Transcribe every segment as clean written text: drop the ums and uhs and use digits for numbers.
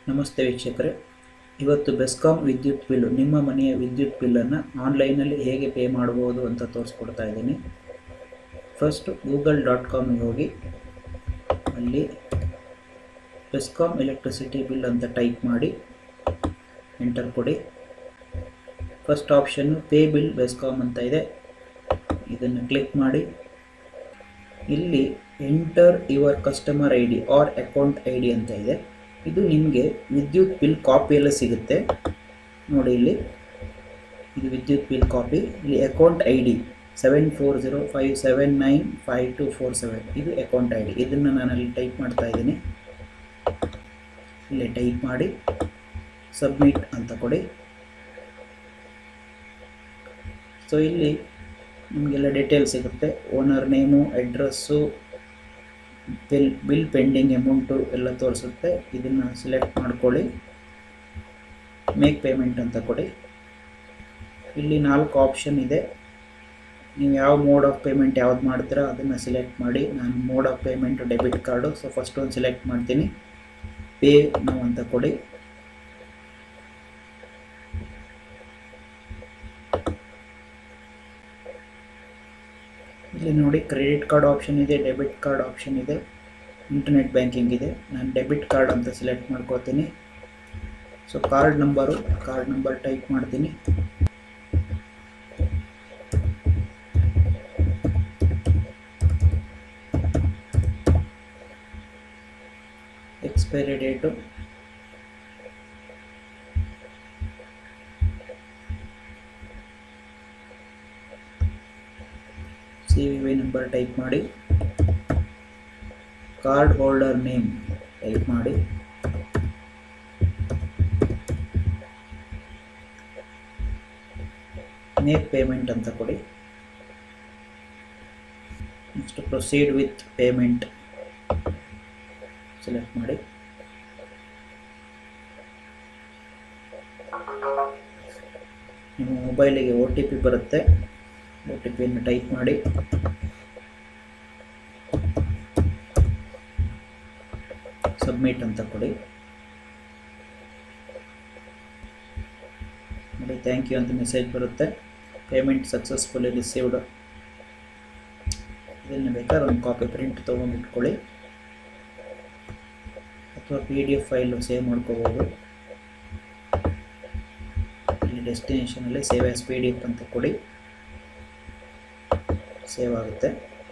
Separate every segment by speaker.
Speaker 1: ನಮಸ್ತೆ ವೀಕ್ಷಕರೇ, ಇವತ್ತು ಬೆಸ್ಕಾಂ ವಿದ್ಯುತ್ ಬಿಲ್, ನಿಮ್ಮ ಮನೆಯ ವಿದ್ಯುತ್ ಬಿಲ್ಲನ್ನು ಆನ್ಲೈನಲ್ಲಿ ಹೇಗೆ ಪೇ ಮಾಡಬಹುದು ಅಂತ ತೋರಿಸ್ಕೊಡ್ತಾ ಇದ್ದೀನಿ. ಫಸ್ಟ್ google.comಗೆ ಹೋಗಿ ಅಲ್ಲಿ ಬೆಸ್ಕಾಂ ಎಲೆಕ್ಟ್ರಿಸಿಟಿ ಬಿಲ್ ಅಂತ ಟೈಪ್ ಮಾಡಿ ಎಂಟರ್ ಕೊಡಿ. ಫಸ್ಟ್ ಆಪ್ಷನ್ನು ಪೇ ಬಿಲ್ ಬೆಸ್ಕಾಂ ಅಂತ ಇದೆ, ಇದನ್ನು ಕ್ಲಿಕ್ ಮಾಡಿ. ಇಲ್ಲಿ enter your customer I D or account I D ಅಂತ ಇದೆ. ಇದು ನಿಮಗೆ ವಿದ್ಯುತ್ ಬಿಲ್ ಕಾಪಿಯೆಲ್ಲ ಸಿಗುತ್ತೆ ನೋಡಿ. ಇಲ್ಲಿ ಇದು ವಿದ್ಯುತ್ ಬಿಲ್ ಕಾಪಿ. ಇಲ್ಲಿ ಅಕೌಂಟ್ ಐ ಡಿ 7405795247 ಇದು ಅಕೌಂಟ್ ಐ ಡಿ. ಇದನ್ನು ನಾನಲ್ಲಿ ಟೈಪ್ ಮಾಡ್ತಾ ಇದ್ದೀನಿ. ಇಲ್ಲಿ ಟೈಪ್ ಮಾಡಿ ಸಬ್ಮಿಟ್ ಅಂತ ಕೊಡಿ. ಸೊ ಇಲ್ಲಿ ನಿಮಗೆಲ್ಲ ಡೀಟೇಲ್ಸ್ ಸಿಗುತ್ತೆ. Owner name, address, bill pending amount ಎಲ್ಲ ತೋರಿಸುತ್ತೆ. ಇದನ್ನು ಸೆಲೆಕ್ಟ್ ಮಾಡ್ಕೊಳ್ಳಿ, ಮೇಕ್ ಪೇಮೆಂಟ್ ಅಂತ ಕೊಡಿ. ಇಲ್ಲಿ 4 ಆಪ್ಷನ್ ಇದೆ. ನೀವು ಯಾವ ಮೋಡ್ ಆಫ್ ಪೇಮೆಂಟ್ ಯಾವ್ದು ಮಾಡ್ತೀರಾ ಅದನ್ನು ಸೆಲೆಕ್ಟ್ ಮಾಡಿ. ನಾನು mode of payment debit card, so first ಒಂದು ಸೆಲೆಕ್ಟ್ ಮಾಡ್ತೀನಿ. ಪೇ ನೌ ಅಂತ ಕೊಡಿ. ಇಲ್ಲಿ ನೋಡಿ, ಕ್ರೆಡಿಟ್ ಕಾರ್ಡ್ ಆಪ್ಷನ್ ಇದೆ, ಡೆಬಿಟ್ ಕಾರ್ಡ್ ಆಪ್ಷನ್ ಇದೆ, ಇಂಟರ್ನೆಟ್ ಬ್ಯಾಂಕಿಂಗ್ ಇದೆ. ನಾನು ಡೆಬಿಟ್ ಕಾರ್ಡ್ ಅಂತ ಸೆಲೆಕ್ಟ್ ಮಾಡ್ಕೊತೀನಿ. ಸೊ ಕಾರ್ಡ್ ನಂಬರ್ ಟೈಪ್ ಮಾಡ್ತೀನಿ. Expiry date, CVV number type ಮಾಡಿ. ಕಾರ್ಡ್ ಹೋಲ್ಡರ್ ನೇಮ್ ಟೈಪ್ ಮಾಡಿ. ಮೇಕ್ ಪೇಮೆಂಟ್ ಅಂತ ಕೊಡಿ. Next proceed with payment select ಮಾಡಿ. ನಿಮ್ಮ ಮೊಬೈಲಿಗೆ OTP ಬರುತ್ತೆ, OTPಯನ್ನು ಟೈಪ್ ಮಾಡಿ. ಸಬ್ಮಿಟ್ ಅಂತ ಕೊಡಿ. ನೋಡಿ, ಥ್ಯಾಂಕ್ ಯು ಅಂತ ಮೆಸೇಜ್ ಬರುತ್ತೆ. Payment successfully received. ಇದನ್ನು ಬೇಕಾದ್ರೆ ಒಂದು ಕಾಪಿ ಪ್ರಿಂಟ್ ತೊಗೊಂಡು ಇಟ್ಕೊಳ್ಳಿ, ಅಥವಾ PDF ಫೈಲು ಸೇವ್ ಮಾಡ್ಕೋಬೋದು. ಇಲ್ಲಿ ಡೆಸ್ಟಿನೇಷನಲ್ಲಿ ಸೇವ್ ಆಸ್ PDF ಅಂತ ಕೊಡಿ, ಸೇವ್ ಆಗುತ್ತೆ.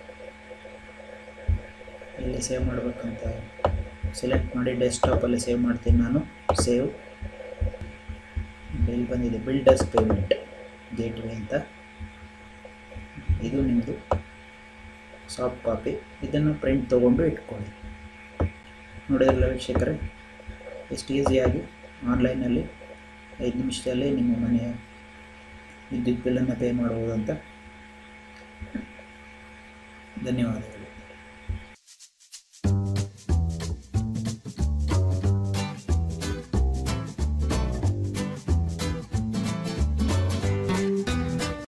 Speaker 1: ಇಲ್ಲಿ ಸೇವ್ ಮಾಡಬೇಕಂತ ಸೆಲೆಕ್ಟ್ ಮಾಡಿ, ಡೆಸ್ಕ್ಟಾಪಲ್ಲಿ ಸೇವ್ ಮಾಡ್ತೀನಿ ನಾನು. ಸೇವ್. ಇಲ್ಲಿ ಬಂದಿದೆ ಬಿಲ್ ಡಸ್ ಪೇಮೆಂಟ್ ಗೇಟ್ವೇ ಅಂತ. ಇದು ನಿಮ್ಮದು ಸಾಫ್ಟ್ ಕಾಪಿ. ಇದನ್ನು ಪ್ರಿಂಟ್ ತೊಗೊಂಡು ಇಟ್ಕೊಳ್ಳಿ. ನೋಡಿದ್ರಲ್ಲ ವೀಕ್ಷಕರೇ, ಎಷ್ಟು ಈಸಿಯಾಗಿ ಆನ್ಲೈನಲ್ಲಿ 5 ನಿಮಿಷದಲ್ಲಿ ನಿಮ್ಮ ಮನೆಯ ವಿದ್ಯುತ್ ಬಿಲ್ಲನ್ನು ಪೇ ಮಾಡುವುದಂತ. ಧನ್ಯವಾದ.